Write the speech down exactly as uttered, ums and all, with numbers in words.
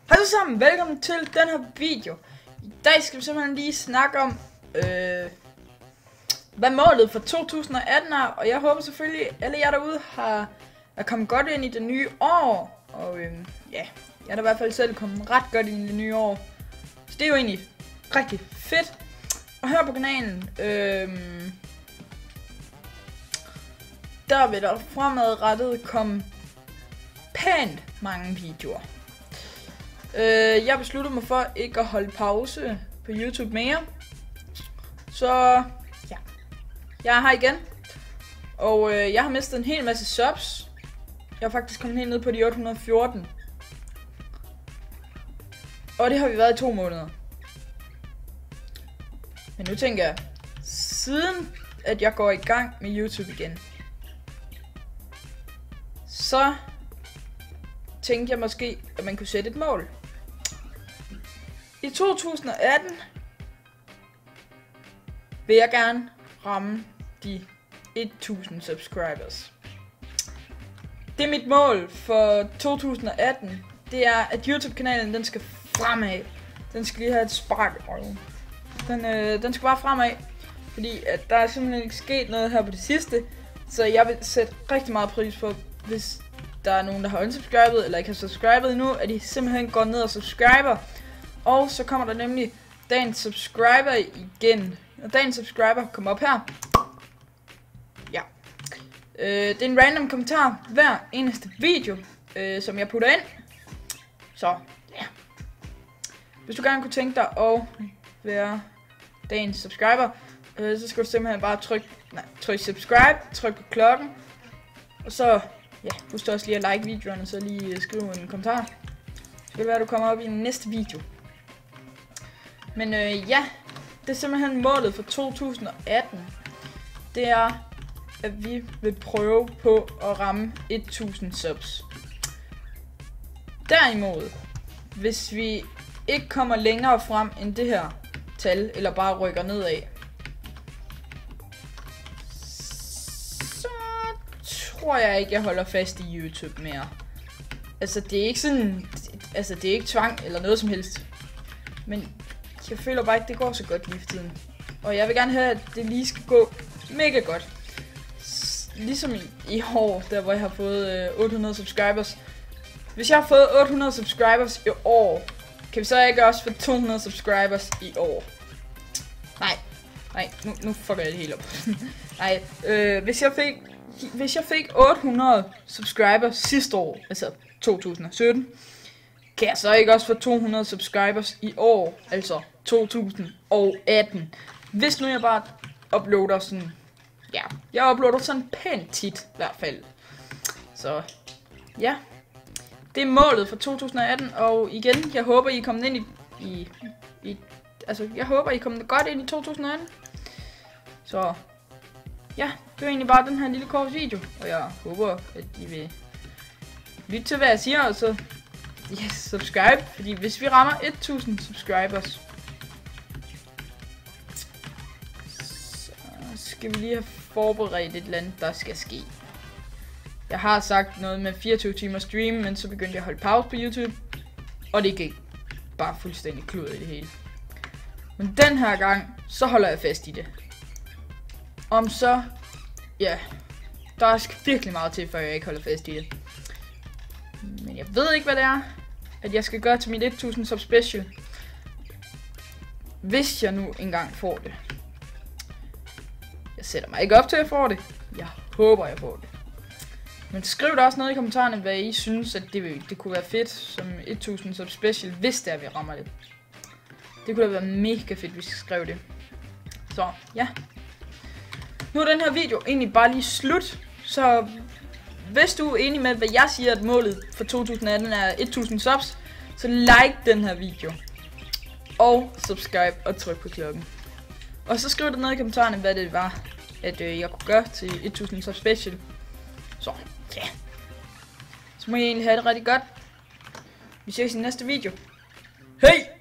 Hej alle sammen, velkommen til den her video. I dag skal vi simpelthen lige snakke om, øh, hvad målet for to tusind og atten er. Og jeg håber selvfølgelig, at alle jer derude har, er kommet godt ind i det nye år. Og øh, ja, jeg er da i hvert fald selv kommet ret godt ind i det nye år. Så det er jo egentlig rigtig fedt. Og her på kanalen, øh, der vil der fremadrettet komme pænt mange videoer. Øh, jeg besluttede mig for ikke at holde pause på YouTube mere. Så ja, jeg er her igen. Og øh, jeg har mistet en hel masse subs. Jeg er faktisk kommet helt ned på de otte hundrede og fjorten. Og det har vi været i to måneder. Men nu tænker jeg, siden at jeg går i gang med YouTube igen, så tænkte jeg måske, at man kunne sætte et mål. I to tusind og atten vil jeg gerne ramme de tusind subscribers. Det er mit mål for to tusind og atten. Det er, at YouTube-kanalen den skal fremad. Den skal lige have et spark. Den, øh, den skal bare fremad. Fordi at der er simpelthen ikke sket noget her på det sidste. Så jeg vil sætte rigtig meget pris på, hvis der er nogen, der har unsubscribet eller ikke har subscribet endnu, at de simpelthen går ned og subscriber. Og så kommer der nemlig dagens subscriber igen. Og dagens subscriber kommer op her. Ja. Øh, det er en random kommentar hver eneste video, øh, som jeg putter ind. Så ja. Hvis du gerne kunne tænke dig at være dagens subscriber, øh, så skal du simpelthen bare trykke, nej, tryk subscribe, tryk på klokken. Og så ja, husk også lige at like videoerne, og så lige skrive en kommentar. Så kan det være, at du kommer op i den næste video. Men øh, ja, det er simpelthen målet for to tusind og atten. Det er, at vi vil prøve på at ramme tusind subs. Derimod, hvis vi ikke kommer længere frem end det her tal, eller bare rykker nedad, tror jeg ikke, jeg holder fast i YouTube mere. Altså, det er ikke sådan, altså det er ikke tvang eller noget som helst. Men jeg føler bare ikke, det går så godt lige for tiden. Og jeg vil gerne have, at det lige skal gå mega godt. Ligesom i, i år, der hvor jeg har fået øh, otte hundrede subscribers. Hvis jeg har fået otte hundrede subscribers i år, kan vi så ikke også få to hundrede subscribers i år? Nej, nej, nu, nu fucker jeg det helt op. Nej, øh, hvis jeg fik Hvis jeg fik otte hundrede subscribers sidste år, altså to tusind og sytten, kan jeg så ikke også få to hundrede subscribers i år, altså to tusind og atten. Hvis nu jeg bare uploader sådan, ja, jeg uploader sådan pænt tit i hvert fald. Så ja, det er målet for to tusind og atten, og igen, jeg håber I er kommet ind i, i, i altså jeg håber I er kommet godt ind i to tusind og atten. Så ja, det er egentlig bare den her lille kort video, og jeg håber, at I vil lytte til, hvad jeg siger, og så yes, subscribe, fordi hvis vi rammer tusind subscribers, så skal vi lige have forberedt et eller andet, der skal ske. Jeg har sagt noget med fireogtyve timer stream, men så begyndte jeg at holde pause på YouTube, og det gik bare fuldstændig kludret i det hele. Men den her gang, så holder jeg fast i det. Om så, ja, der er virkelig meget til, før jeg ikke holder fast i det. Men jeg ved ikke, hvad det er, at jeg skal gøre til mit tusind sub special. Hvis jeg nu engang får det. Jeg sætter mig ikke op til, at jeg får det. Jeg håber, jeg får det. Men skriv da også noget i kommentarerne, hvad I synes, at det, det kunne være fedt som tusind sub special, hvis det er, vi rammer det. Det kunne da være mega fedt, hvis I skrev det. Så, ja. Nu er den her video egentlig bare lige slut, så hvis du er enig med, hvad jeg siger, at målet for to tusind og atten er tusind subs, så like den her video, og subscribe og tryk på klokken. Og så skriv det ned i kommentarerne, hvad det var, at øh, jeg kunne gøre til tusind subs special. Så, ja. Yeah. Så må I egentlig have det rigtig godt. Vi ses i næste video. Hej!